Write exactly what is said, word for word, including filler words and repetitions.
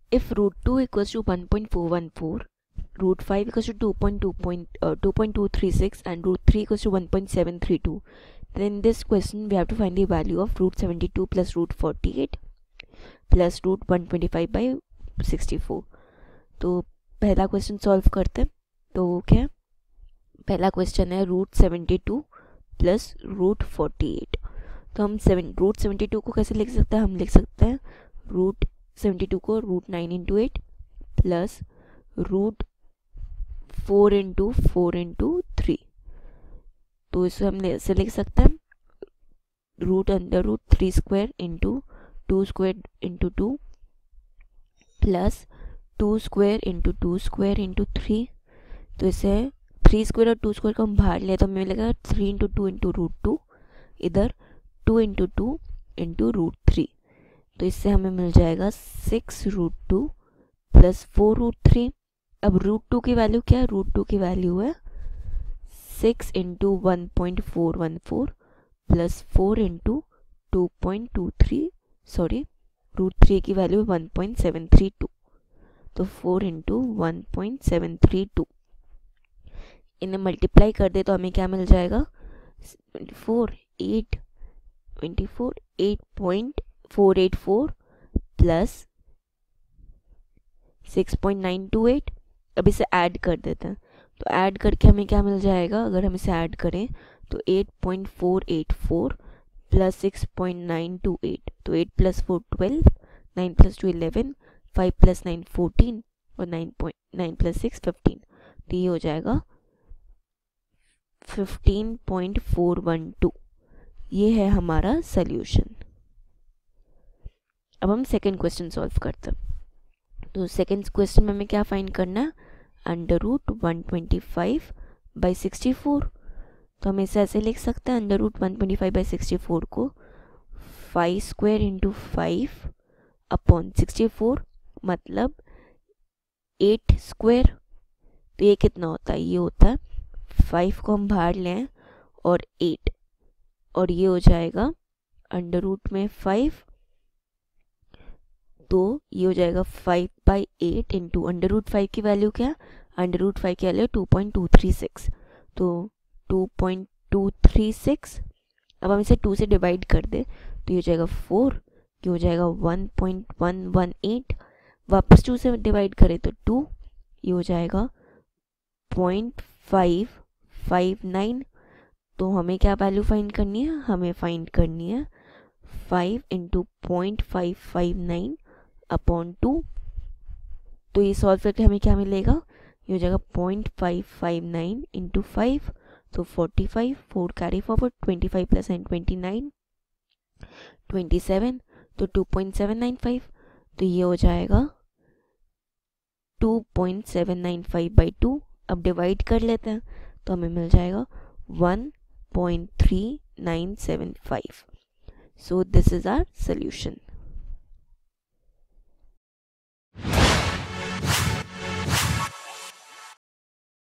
if root two equals to one point four one four, root five equals to two point two two three six, and root three equals to one point seven three two, then in this question we have to find the value of root seventy-two plus root forty-eight plus root one twenty-five by sixty-four. तो पहला question solve करते हैं. तो क्या है, पहला question है root seventy two plus root forty eight. तो हम सेवन रूट सेवेंटी टू को कैसे लिख सकते हैं, हम लिख सकते हैं रूट सेवेंटी टू को root nine into eight plus root four into four into three. तो इसे हम ऐसे लिख सकते हैं root under root three square into two square into two plus two square into two square into three. तो इसे थ्री स्क्वायर और टू स्क्वायर को हम बाहर ले तो हमें मिलेगा three into two into root two, इधर two into two into root three. तो इससे हमें मिल जाएगा six root two plus four root three. अब रूट टू की वैल्यू क्या है, रूट टू की वैल्यू है six into one point four one four plus four into two point two three, sorry root three की value one point seven three two. तो four into one point seven three two, इन्हें multiply कर दे तो हमें क्या मिल जाएगा, twenty four eight twenty four eight point four eight four plus six point nine two eight. अब इसे ऐड कर देते हैं. तो ऐड करके हमें क्या मिल जाएगा, अगर हम इसे ऐड करें तो eight point four eight four plus six point nine two eight. तो eight plus four twelve, nine plus two eleven, five plus nine fourteen और nine point nine plus six fifteen. तो ये हो जाएगा fifteen point four one two. ये है हमारा solution. अब हम सेकेंड क्वेश्चन सॉल्व करते हैं. तो सेकेंड क्वेश्चन में हमें क्या फाइंड करना है, under root one twenty five by sixty four. तो हम इसे ऐसे लिख सकते हैं under root one twenty five by sixty four को five square into five upon sixty four, मतलब एट स्क्वायर. तो ये कितना होता है, ये होता है फाइव को हम बाहर लें और एट, और ये हो जाएगा अंडर रूट में फाइव. तो ये हो जाएगा five by eight into under root five की वैल्यू क्या है, अंडर रूट फाइव की value two point two three six. तो two point two three six. अब हम इसे टू से डिवाइड कर दे तो ये हो जाएगा फोर, ये हो जाएगा one point one one eight. वापस टू से डिवाइड करें तो टू, ये हो जाएगा पॉइंट फाइव फाइव नाइन. तो हमें क्या वैल्यू फाइंड करनी है, हमें फाइंड करनी है five into point five five nine upon two. तो ये सॉल्व करके हमें क्या मिलेगा, ये हो जाएगा point five five nine into five. तो forty five, four carry forward, twenty five plus nine twenty nine, twenty seven. तो two point seven nine five. तो ये हो जाएगा two point seven nine five by two. अब divide कर लेते हैं तो हमें मिल जाएगा one point three nine seven five. So this is our solution.